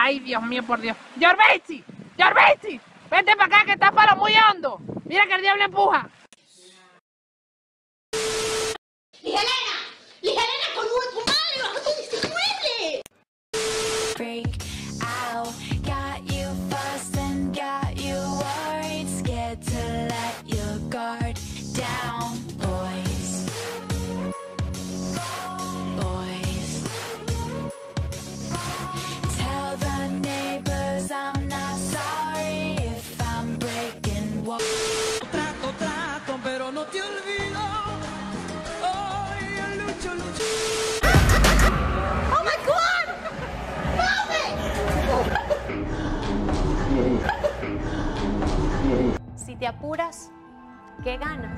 Ay, Dios mío, por Dios. ¡Yorbechi! ¡Yorbechi! Vente para acá que está palo muy hondo. Mira que el diablo empuja. ¡Ligelena! ¡Ligelena, con tu madre! ¡Bájate de este mueble! Freak out, got you fussed and got you worried, scared to let your guard down, boys. Boys. Tell the neighbors I'm not sorry if I'm breaking walls. Trato, pero no te olvido. Ay, yo lucho. ¡Oh, my God! Si te apuras, ¿qué ganas?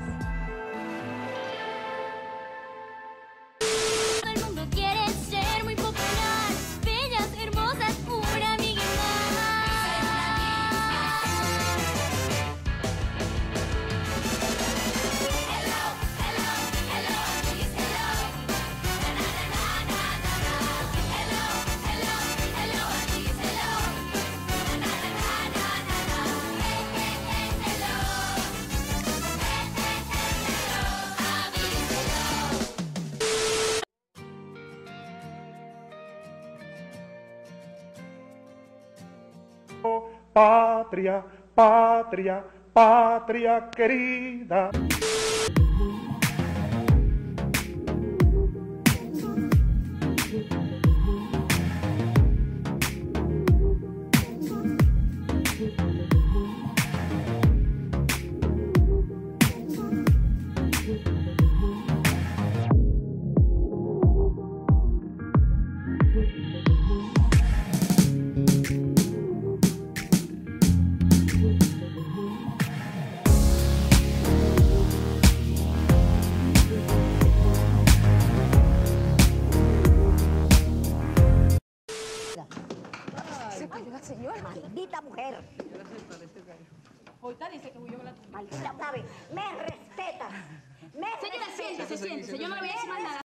Todo el mundo quiere ser muy popular, bellas, hermosas, una amiga Patria, patria, patria querida. Maldita mujer. Ahorita dice que huyó con la... Maldita, ¿sabe? Me respetas. Señora, siéntese. Yo no le voy a decir más nada.